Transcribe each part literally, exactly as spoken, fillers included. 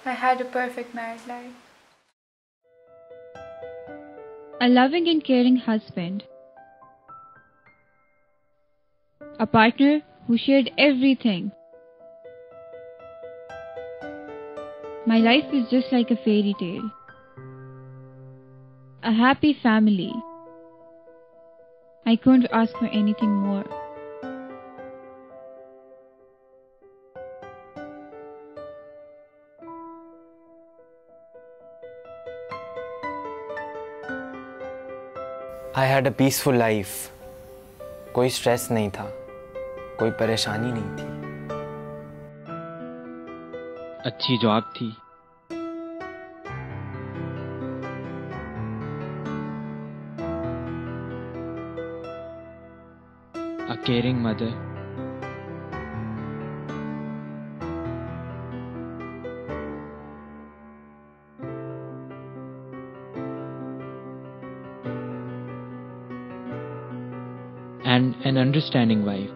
I had a perfect married life. A loving and caring husband. A partner who shared everything. My life is just like a fairy tale. A happy family. I couldn't ask for anything more. I had a peaceful life. कोई stress नहीं था, कोई परेशानी नहीं थी. अच्छी job थी. A caring mother. And an understanding wife.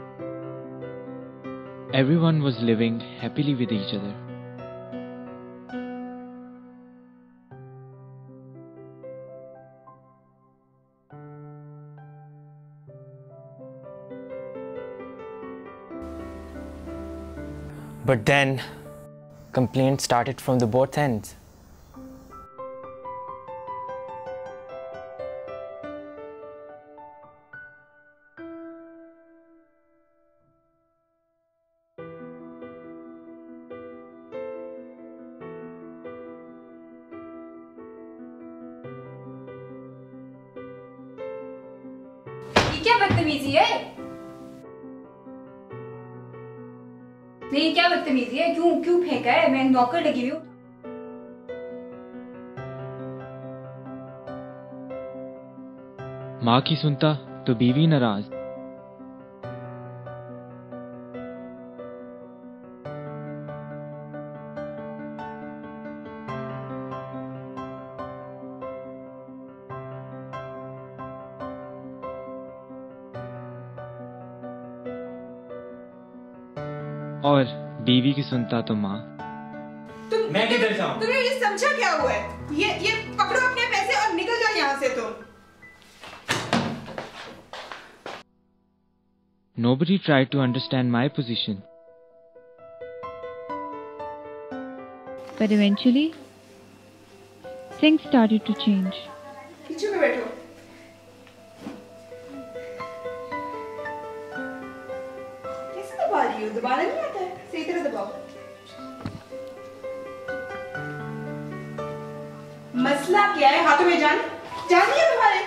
Everyone was living happily with each other. But then, complaints started from the both ends. ये क्या बदतमीजी है? नहीं, क्या बदतमीजी है? क्यों क्यों फेंका है? मैं नौकर लगी हुई हूँ. माँ की सुनता तो बीवी नाराज. और बीवी की सुनता तो माँ. तुम मैं किधर जाऊँ? तुमने ये समझा क्या हुआ है? ये ये पकड़ो अपने पैसे और निकल जाओ यहाँ से तुम. Nobody tried to understand my position. But eventually, things started to change. पीछे में बैठो. कैसे दबा रही हो? दबाना नहीं आता है. सही तरह दबाओ. मसला क्या है? हाथों में जान जान नहीं है तुम्हारे?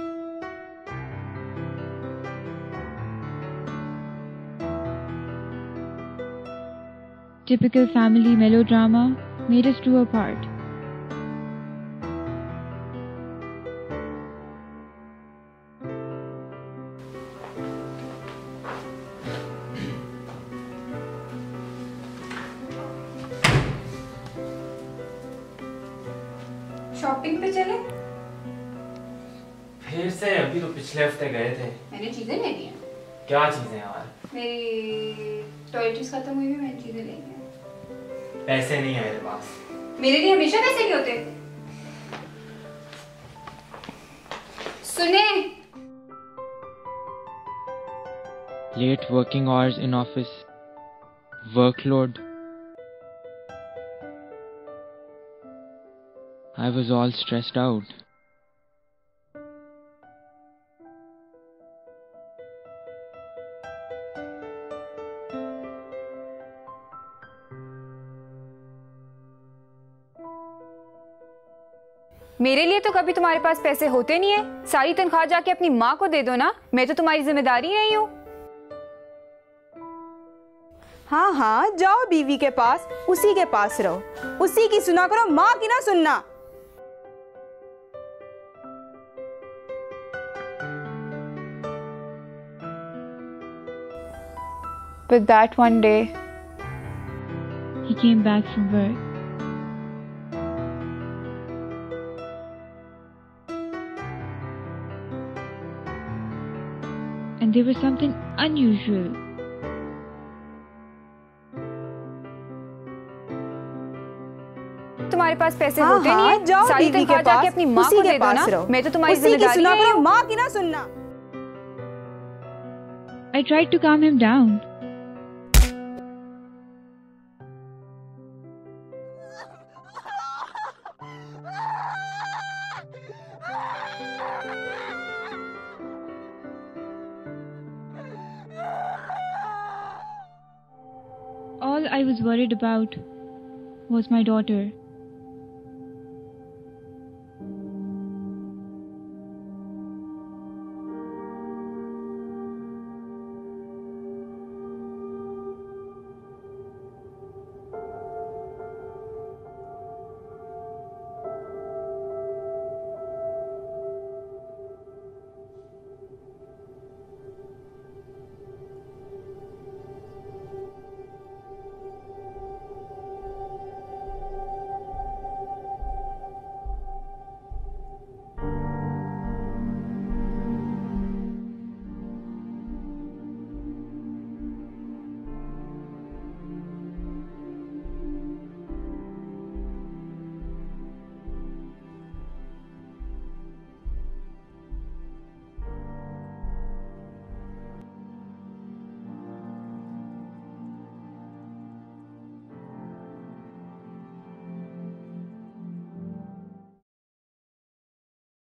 Typical family melodrama made us two apart. Shopping पे चले? फिर से? अभी तो पिछले हफ्ते गए थे. मैंने चीजें लेनी है. क्या चीजें यार? मेरी टॉयलेट्स खत्म हुई है, मैंने चीजें लेनी है. पैसे नहीं है मेरे पास. मेरे लिए हमेशा पैसे नहीं होते. सुने, Late working hours in office. Workload. I was all stressed out. मेरे लिए तो कभी तुम्हारे पास पैसे होते नहीं है. सारी तनख्वाह जाके अपनी माँ को दे दो ना. मैं तो तुम्हारी जिम्मेदारी नहीं हूँ. हाँ हाँ, जाओ बीवी के पास, उसी के पास रहो, उसी की सुना करो, माँ की ना सुनना. But that one day, He came back from work. And there was something unusual. तुम्हारे पास पैसे हाँ, होते हाँ, नहीं है? जाओ सारी बीवी तनख्वाह के जाके पास, अपनी माँ उसी को के दे दो पास ना। रहो। मैं तो तुम्हारी उसी की जिम्मेदारी सुना नहीं करो, हूँ। माँ की ना सुनना। I tried to calm him down. All I was worried about was my daughter.